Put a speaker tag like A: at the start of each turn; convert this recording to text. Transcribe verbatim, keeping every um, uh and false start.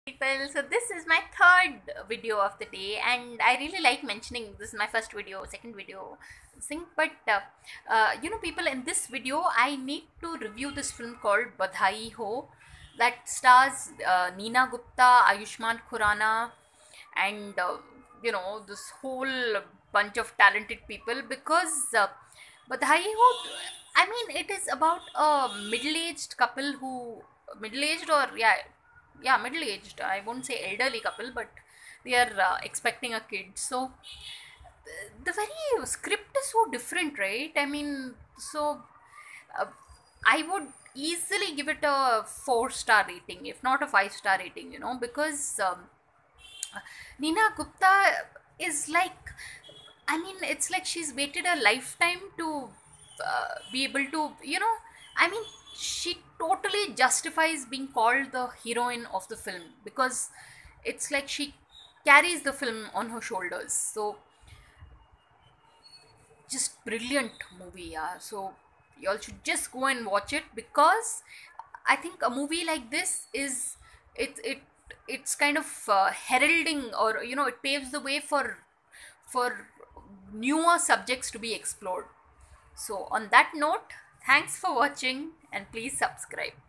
A: People, so this is my third video of the day, and I really like mentioning this is my first video, second video thing. But uh, uh, you know, people, in this video I need to review this film called Badhai Ho that stars uh, Neena Gupta, Ayushman Khurrana, and uh, you know, this whole bunch of talented people. Because uh, Badhai Ho, I mean, it is about a middle-aged couple who middle-aged or yeah yeah middle-aged, I won't say elderly couple, but they are uh, expecting a kid. So the very script is so different, right? I mean, so uh, I would easily give it a four star rating, if not a five star rating, you know, because um, Neena Gupta is like, I mean, it's like she's waited a lifetime to uh, be able to, you know, I mean, she totally justifies being called the heroine of the film, because it's like she carries the film on her shoulders. So, just brilliant movie, yeah. So, y'all should just go and watch it, because I think a movie like this is it it it's kind of uh, heralding, or you know, it paves the way for for newer subjects to be explored. So, on that note, thanks for watching and please subscribe.